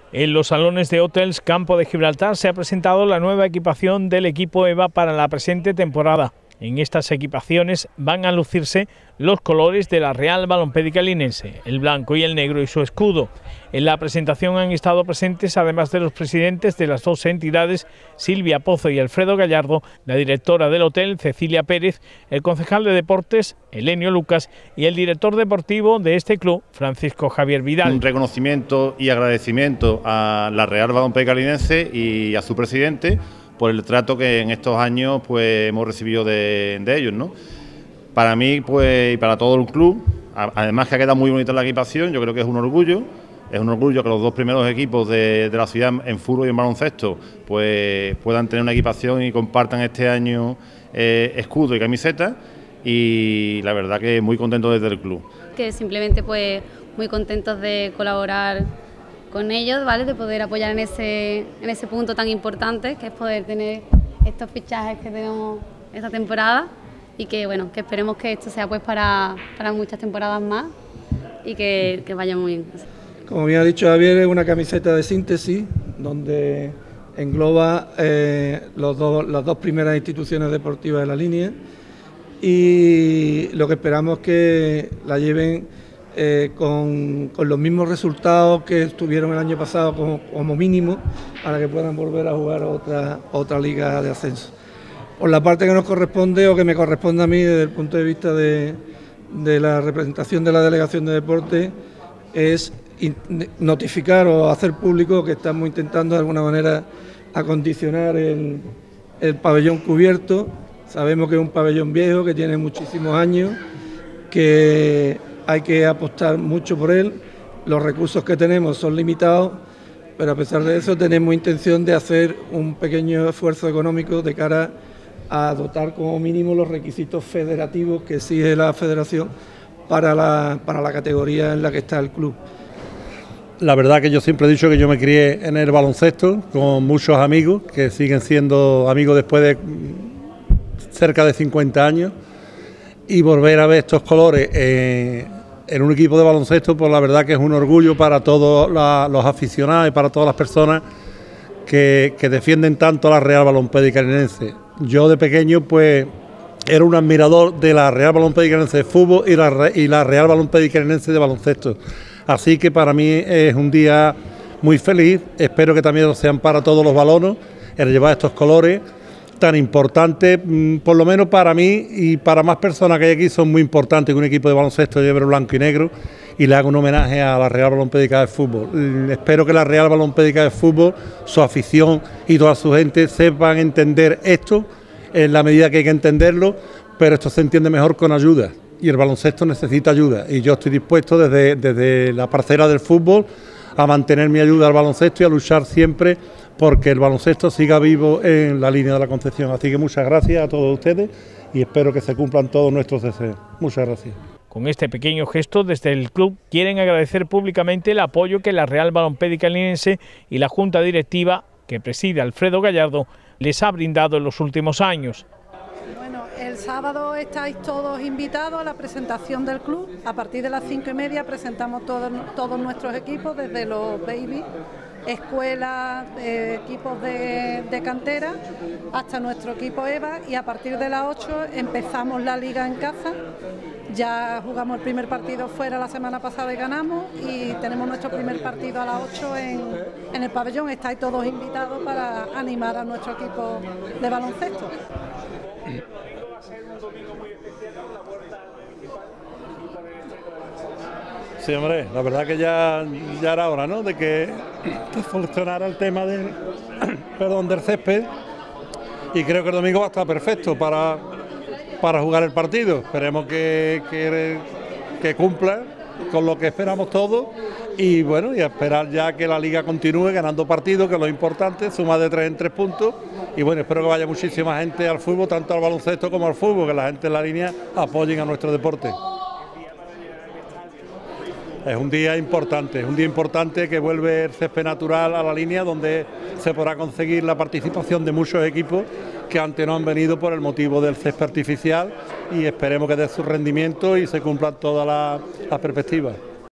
En los salones de Hotels Campo de Gibraltar se ha presentado la nueva equipación del equipo EVA para la presente temporada. En estas equipaciones van a lucirse los colores de la Real Balompédica Linense, el blanco y el negro y su escudo. En la presentación han estado presentes, además de los presidentes de las dos entidades, Silvia Pozo y Alfredo Gallardo, la directora del hotel, Cecilia Pérez, el concejal de deportes, Elenio Lucas, y el director deportivo de este club, Francisco Javier Vidal. Un reconocimiento y agradecimiento a la Real Balompédica Linense y a su presidente por el trato que en estos años pues hemos recibido de ellos, ¿no? Para mí pues y para todo el club, además que ha quedado muy bonita la equipación, yo creo que es un orgullo que los dos primeros equipos de la ciudad en fútbol y en baloncesto pues puedan tener una equipación y compartan este año escudo y camiseta, y la verdad que muy contento desde el club. Que simplemente pues muy contentos de colaborar con ellos, ¿vale? De poder apoyar en ese punto tan importante que es poder tener estos fichajes que tenemos esta temporada, y que bueno, que esperemos que esto sea pues para muchas temporadas más y que vaya muy bien. Como bien ha dicho Javier, es una camiseta de síntesis donde engloba las dos primeras instituciones deportivas de la línea, y lo que esperamos es que la lleven con los mismos resultados que tuvieron el año pasado como mínimo, para que puedan volver a jugar otra liga de ascenso. Por la parte que nos corresponde o que me corresponde a mí desde el punto de vista de la representación de la Delegación de Deporte, es notificar o hacer público que estamos intentando de alguna manera acondicionar el pabellón cubierto. Sabemos que es un pabellón viejo, que tiene muchísimos años, que hay que apostar mucho por él. Los recursos que tenemos son limitados, pero a pesar de eso tenemos intención de hacer un pequeño esfuerzo económico de cara a dotar como mínimo los requisitos federativos que exige la federación para la categoría en la que está el club. La verdad que yo siempre he dicho que yo me crié en el baloncesto con muchos amigos que siguen siendo amigos después de cerca de 50 años, y volver a ver estos colores en un equipo de baloncesto, pues la verdad que es un orgullo para todos los aficionados y para todas las personas que defienden tanto a la Real Balompédica Linense. Yo de pequeño pues era un admirador de la Real Balompédica Linense de fútbol y la Real Balompédica Linense de baloncesto. Así que para mí es un día muy feliz, espero que también lo sean para todos los balonos, el llevar estos colores tan importantes, por lo menos para mí y para más personas que hay aquí. Son muy importantes que un equipo de baloncesto lleve blanco y negro y le haga un homenaje a la Real Balompédica de Fútbol. Espero que la Real Balompédica de Fútbol, su afición y toda su gente sepan entender esto en la medida que hay que entenderlo, pero esto se entiende mejor con ayuda, y el baloncesto necesita ayuda, y yo estoy dispuesto desde la parcela del fútbol a mantener mi ayuda al baloncesto y a luchar siempre porque el baloncesto siga vivo en la línea de la Concepción. Así que muchas gracias a todos ustedes y espero que se cumplan todos nuestros deseos. Muchas gracias. Con este pequeño gesto, desde el club quieren agradecer públicamente el apoyo que la Real Balompédica Linense y la Junta Directiva, que preside Alfredo Gallardo, les ha brindado en los últimos años. Bueno, el sábado estáis todos invitados a la presentación del club. A partir de las 5:30 presentamos todos nuestros equipos, desde los baby, escuelas, equipos de cantera, hasta nuestro equipo EVA, y a partir de las 8 empezamos la liga en casa. Ya jugamos el primer partido fuera la semana pasada y ganamos, y tenemos nuestro primer partido a las 8 en el pabellón. Estáis todos invitados para animar a nuestro equipo de baloncesto. Sí, hombre, la verdad que ya era hora, ¿no?, de que solucionara el tema del césped, y creo que el domingo va a estar perfecto para jugar el partido. Esperemos que cumpla con lo que esperamos todos, y bueno, y a esperar ya que la liga continúe ganando partidos, que es lo importante, suma de 3 en 3 puntos, y bueno, espero que vaya muchísima gente al fútbol, tanto al baloncesto como al fútbol, que la gente en la línea apoyen a nuestro deporte. Es un día importante que vuelve el césped natural a la línea, donde se podrá conseguir la participación de muchos equipos que antes no han venido por el motivo del césped artificial, y esperemos que dé su rendimiento y se cumplan todas las perspectivas.